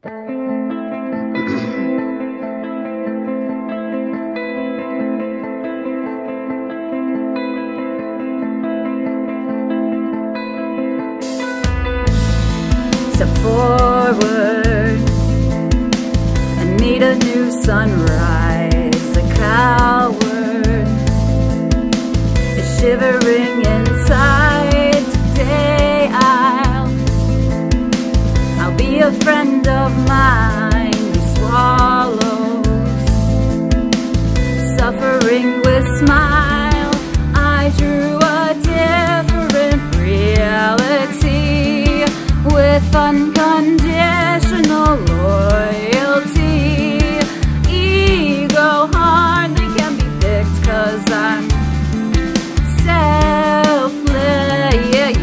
Step forward and meet a new sunrise. A coward is shivering inside. Today I'll be a friend of mine who swallows suffering with smile. I drew a different reality with unconditional loyalty. Ego hardly can be picked, 'cause I'm selfless, yes.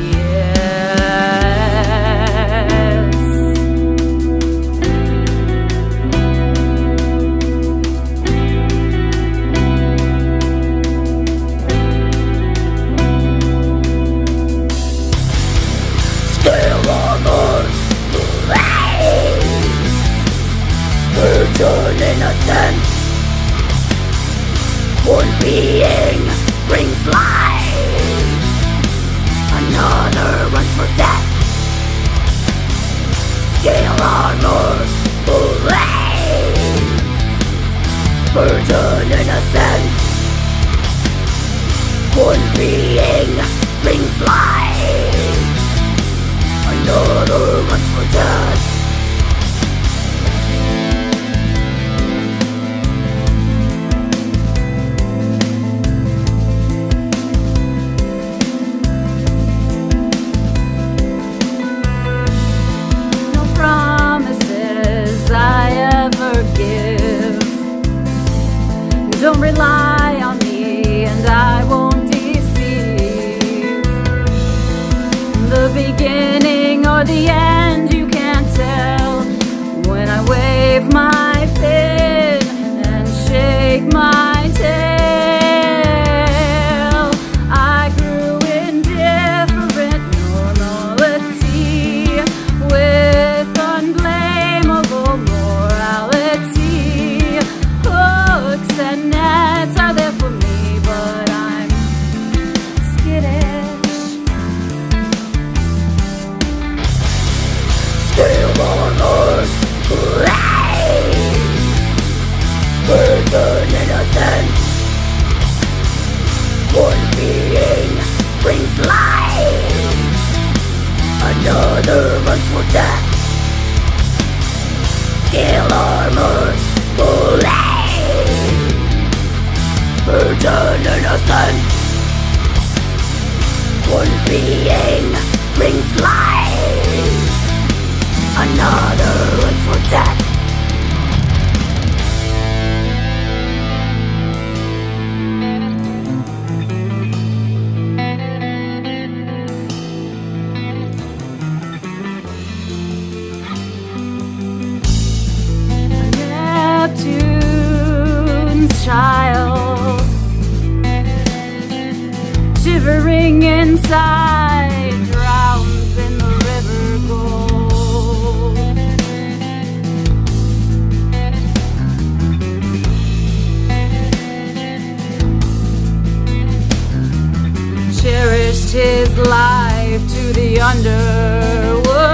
Scale armor, virgin innocence. One being brings life, another runs for death. Scale armor, virgin innocence. One being brings life, another runs for death. No promises I ever give. Don't rely on me and I won't deceive. The beginning or the end, you can't tell. When I wave my fin and shake my tail, I grew indifferent normality with unblameable morality. Hooks and nets are there for me, but I'm skittish. Scale armor, virgin innocence. One being brings life, another runs for death. Scale armor, virgin innocence. One being brings life, another runs for death. Neptune's child, shivering inside, drowns in the river gold. Cherished his life to the underworld.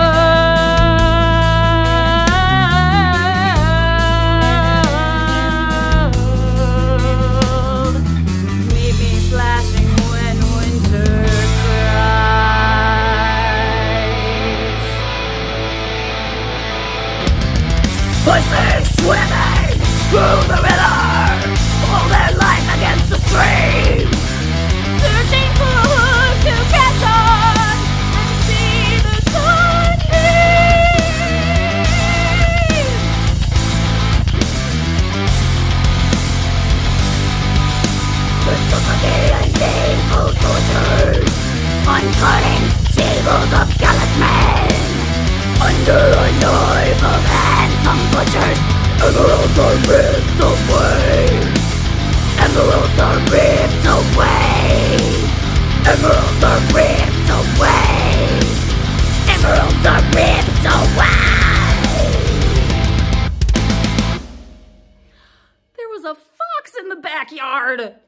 Meet me flashing when winter cries. Pushing, swimming through the river, all their life against the stream. Searching for a hook to catch on and see the sun beam. The suffocating painful tortures, uncutting tables of callous men. Under a knife of handsome butchers, emeralds are ripped away. Emeralds are ripped away. Emeralds are ripped away. Emeralds are ripped away. in the backyard.